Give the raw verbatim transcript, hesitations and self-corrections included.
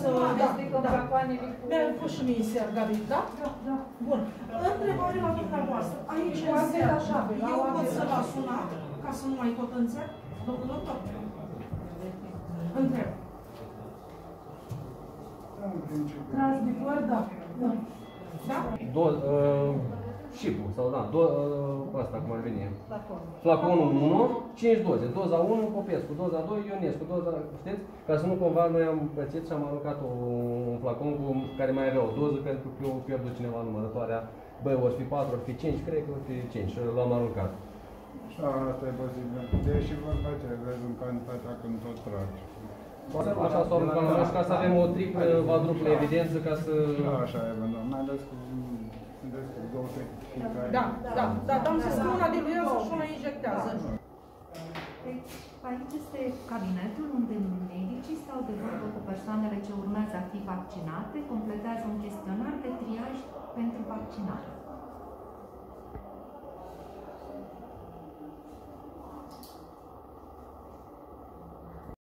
să... Da, da. Mi-a fost și mie seara, Gabi, da? Da, da. Bun. Întrebare la dumneavoastră. Aici este așa. Eu pot să vă suna, ca să nu mai tot înțeleg, domnul doctor? Întreb. Transmitor, da. Da? Șipul, sau da, asta cum ar veni. Flaconul unu, cinci doze. Doza unu, Popescu, doza doi, Ionescu, doza, știți? Ca să nu cumva noi am pățit și am aruncat un flacon cu care mai avea o doză, pentru că eu pierdut cineva numărătoarea. Băi, ori fi patru, ori fi cinci, cred că ori fi cinci și l-am aruncat. Asta e posibil. Deși vorba ce vezi în cantitatea când tot tragi. Așa s-a aruncat la ca să avem o triplă, quadruplă evidență, ca să... Așa e, mai ales cu două tehnici. Da, da, da, dar am zis că una diluează și una injectează. Deci, aici este cabinetul unde medicii stau de vorbă cu persoanele ce urmează a fi vaccinate, completează un chestionar de triaj pentru vaccinare.